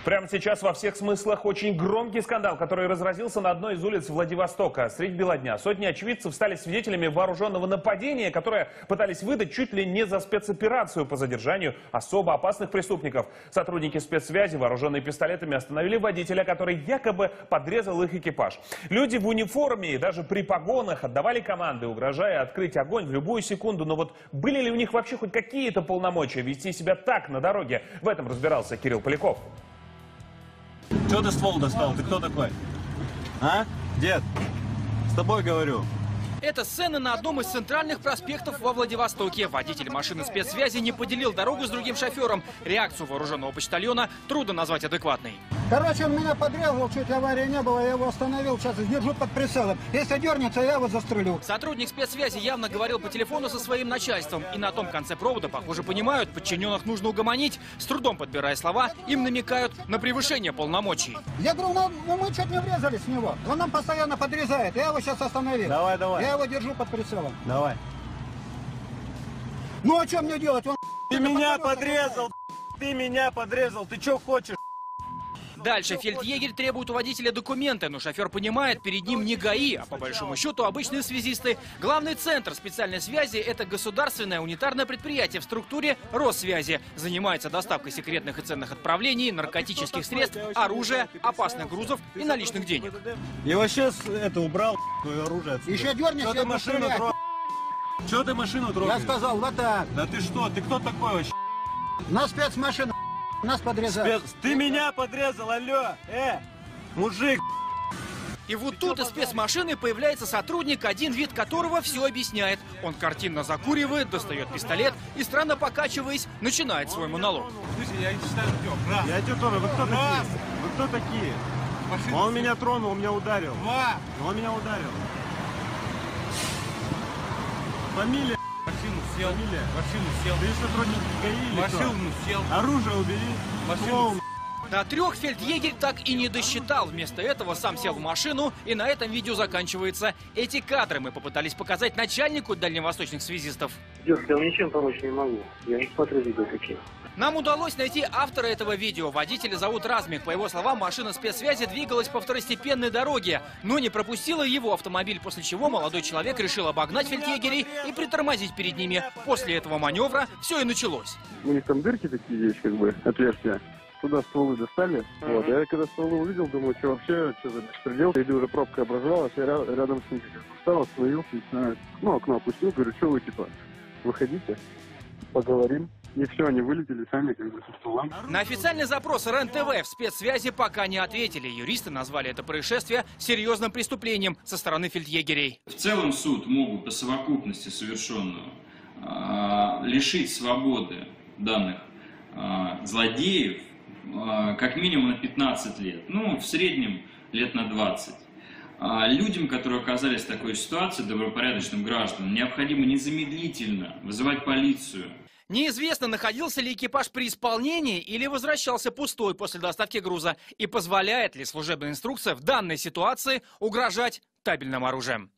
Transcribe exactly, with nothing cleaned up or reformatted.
Прямо сейчас во всех смыслах очень громкий скандал, который разразился на одной из улиц Владивостока. Средь бела дня сотни очевидцев стали свидетелями вооруженного нападения, которое пытались выдать чуть ли не за спецоперацию по задержанию особо опасных преступников. Сотрудники спецсвязи, вооруженные пистолетами, остановили водителя, который якобы подрезал их экипаж. Люди в униформе и даже при погонах отдавали команды, угрожая открыть огонь в любую секунду. Но вот были ли у них вообще хоть какие-то полномочия вести себя так на дороге? В этом разбирался Кирилл Поляков. Чего ты ствол достал? Ты кто такой? А? Дед, с тобой говорю. Это сцена на одном из центральных проспектов во Владивостоке. Водитель машины спецсвязи не поделил дорогу с другим шофером. Реакцию вооруженного почтальона трудно назвать адекватной. Короче, он меня подрезал, чуть аварии не было, я его остановил, сейчас держу под прицелом. Если дернется, я его застрелю. Сотрудник спецсвязи явно говорил по телефону со своим начальством. И на том конце провода, похоже, понимают, подчиненных нужно угомонить. С трудом подбирая слова, им намекают на превышение полномочий. Я говорю, ну, ну мы чуть не врезались в него. Он нам постоянно подрезает, я его сейчас остановил. Давай, давай. Я его держу под прицелом. Давай. Ну а что мне делать? Он... Ты меня подрезал, ты меня подрезал, ты что хочешь? Дальше фельдъегерь требует у водителя документы, но шофер понимает, перед ним не ГАИ, а по большому счету обычные связисты. Главный центр специальной связи – это государственное унитарное предприятие в структуре Россвязи. Занимается доставкой секретных и ценных отправлений, наркотических средств, оружия, опасных грузов и наличных денег. Я вообще это убрал, оружие отсюда. Еще дернешься, Что ты машину трогаешь? Что ты машину трогаешь? Я сказал, вот так. Да ты что? Ты кто такой вообще? На спецмашину нас подрезают. Спец... Ты меня подрезал, алло! Э, мужик! И вот тут из спецмашины появляется сотрудник, один вид которого все объясняет. Он картинно закуривает, достает пистолет и, странно покачиваясь, начинает свой монолог. Слушай, я считаю, раз. Я тебе тоже. Вы кто раз. такие? Вы кто такие? Машина он меня тронул, он меня ударил. Два. Он меня ударил. Фамилия. Машину сел. Фамилия. Машину сел. Ты сотрудник ГАИ или Машину кто? сел. Оружие убери. Машину. До трех фельдъегерь так и не досчитал. Вместо этого сам сел в машину, и на этом видео заканчивается. Эти кадры мы попытались показать начальнику дальневосточных связистов. Дед, я вам ничем помочь не могу. Я не смотрю видео такие. Нам удалось найти автора этого видео. Водителя зовут Размик. По его словам, машина спецсвязи двигалась по второстепенной дороге, но не пропустила его автомобиль, после чего молодой человек решил обогнать фельдъегерей и притормозить перед ними. После этого маневра все и началось. У них там дырки такие есть, как бы, отверстия. Туда стволы достали. Uh-huh. Вот. Я когда стволы увидел, думаю, что вообще, что за беспредел. Или уже пробка образовалась, я рядом с ним встал, остановился, начинаю, ну, окно опустил, говорю, что вы, типа, выходите, поговорим. И все, они вылетели сами, как бы, со стволом. На официальный запрос РЕН-ТВ в спецсвязи пока не ответили. Юристы назвали это происшествие серьезным преступлением со стороны фельдъегерей. В целом суд мог бы по совокупности совершенного э, лишить свободы данных э, злодеев э, как минимум на пятнадцать лет, ну, в среднем лет на двадцать. А людям, которые оказались в такой ситуации, добропорядочным гражданам, необходимо незамедлительно вызывать полицию. Неизвестно, находился ли экипаж при исполнении или возвращался пустой после доставки груза. И позволяет ли служебная инструкция в данной ситуации угрожать табельным оружием.